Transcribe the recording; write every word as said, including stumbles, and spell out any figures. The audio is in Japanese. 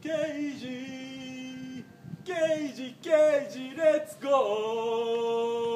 ケイジケイジケイジレッツゴー